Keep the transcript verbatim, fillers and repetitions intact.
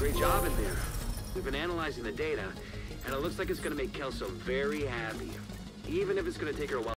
Great job in there. We've been analyzing the data, and it looks like it's gonna make Kelso very happy. Even if it's gonna take her a while